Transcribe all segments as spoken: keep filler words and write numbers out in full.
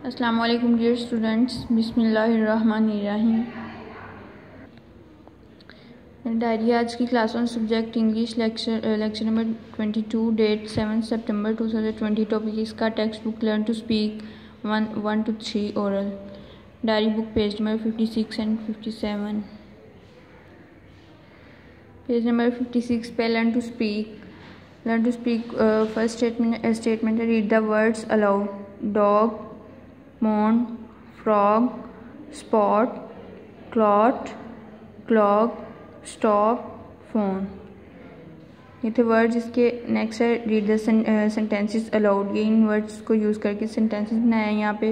अस्सलाम वालेकुम dear students, बिस्मिल्लाहिर्रहमानिर्रहीम। डायरी आज की class one subject English lecture lecture number twenty two, date seven September two thousand twenty. Topic इसका text book learn to speak one one two three oral. Diary book page number fifty six and fifty seven. Page number fifty six पे learn to speak learn to speak first statement statement है read the words aloud. Dog, moan, frog, spot, clot, clock, stop, phone. ये थे words. इसके next है read the sentences aloud. ये इन words को use करके सेंटेंसेस बनाया है यहाँ पे।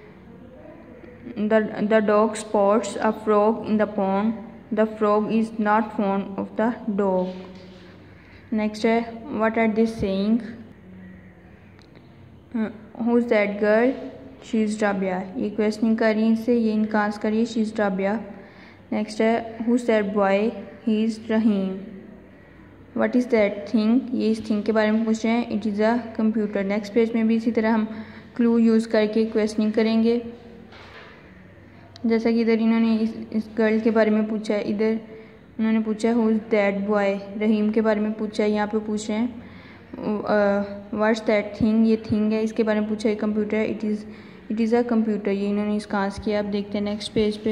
The the dog spots a frog in the pond. The frog is not fond of the dog. Next है what are they saying. Who is that girl? She is Rabia. ये questioning कर रही है इससे, ये इनका आंसर करिए, शी इज़ राबिया। नेक्स्ट है who is that boy? He is Rahim. What is that thing? ये इस थिंग के बारे में पूछ रहे हैं, it is a computer. Next page में भी इसी तरह हम क्लू यूज़ करके क्वेश्चनिंग करेंगे। जैसा कि इधर इन्होंने इस, इस गर्ल के बारे में पूछा है, इधर उन्होंने पूछा है who is that boy. Rahim के बारे में पूछा है, यहाँ पे पूछ रहे हैं व्हाट्स दैट थिंग? ये थिंग है, इसके बारे में पूछा है computer. It is it is a computer. ये इन्होंने इसका आंसर किया। अब देखते हैं नेक्स्ट पेज पे।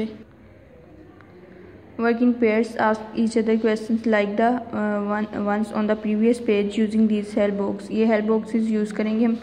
Work in pairs, ask each other questions like the one ones on the previous page using these help box. ये हेल्प बॉक्सेस यूज़ करेंगे हम।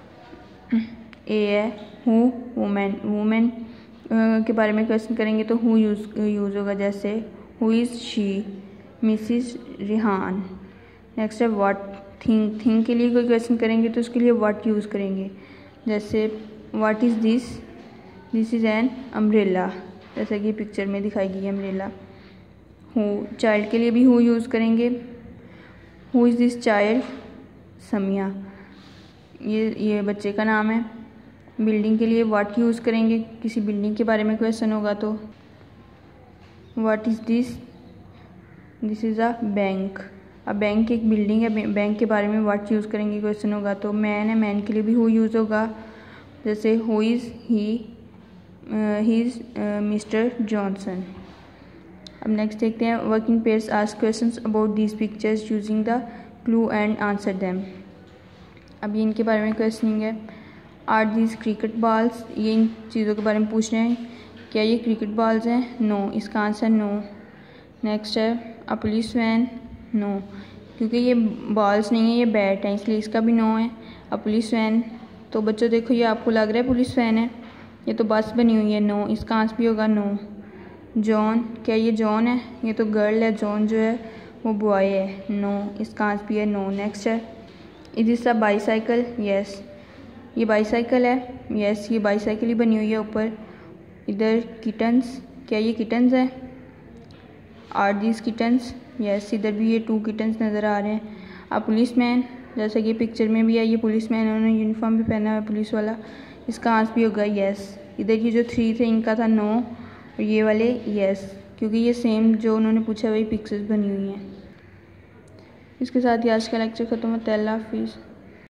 ए है हु, वुमेन। वुमेन के बारे में क्वेश्चन करेंगे तो हु यूज़ यूज़ होगा, जैसे who is she, Mrs Rihan. Next है व्हाट थिंग। थिंग के लिए कोई क्वेश्चन करेंगे तो उसके लिए व्हाट यूज़ करेंगे, जैसे what is this? This is an umbrella, जैसा कि पिक्चर में दिखाई गई है अम्ब्रेला। हु, चाइल्ड के लिए भी हु यूज़ करेंगे। Who is this child? Samiya, ये ये बच्चे का नाम है। बिल्डिंग के लिए व्हाट यूज़ करेंगे, किसी बिल्डिंग के बारे में क्वेश्चन होगा तो what is this? This is a bank. अब बैंक एक बिल्डिंग है, बैंक के बारे में व्हाट यूज़ करेंगे क्वेश्चन होगा तो मैन है, मैन के लिए भी हु यूज़ होगा, जैसे who is he, he is mister Johnson. अब नेक्स्ट देखते हैं working pairs ask questions about these pictures using the clue and answer them. अब ये इनके बारे में क्वेश्चनिंग है। Are these cricket balls? ये इन चीज़ों के बारे में पूछ रहे हैं, क्या ये क्रिकेट बॉल्स हैं? नो, इसका आंसर नो। नेक्स्ट है अ पुलिस वैन? नो, क्योंकि ये बॉल्स नहीं है, ये बैट है, इसलिए इसका भी नो है। अ पुलिस वैन, तो बच्चों देखो ये आपको लग रहा है पुलिस वैन है, ये तो बस बनी हुई है। नो, इसका आंसर भी होगा नो। जॉन, क्या ये जॉन है? ये तो गर्ल है, जॉन जो है वो बॉय है। नो, इसका आंसर भी है नो। नेक्स्ट है is this a bicycle? Yes, ये बाईसाइकिल है। यस, ये बाईसाइकिल ही बनी हुई है ऊपर। इधर किटन्स, क्या ये किटन्स है? Are these kittens? यस, इधर भी ये टू किटन्स नज़र आ रहे हैं। अ पुलिस मैन, जैसा कि पिक्चर में भी है, ये पुलिस मैन, उन्होंने यूनिफॉर्म भी पहना हुआ है पुलिस वाला, इसका आंसर भी होगा यस। इधर ये जो थ्री थे इनका था नो, और ये वाले यस, क्योंकि ये सेम जो उन्होंने पूछा वही पिक्चर्स बनी हुई हैं। इसके साथ ही आज का लेक्चर ख़त्म होता है। अल्लाह हाफिज़।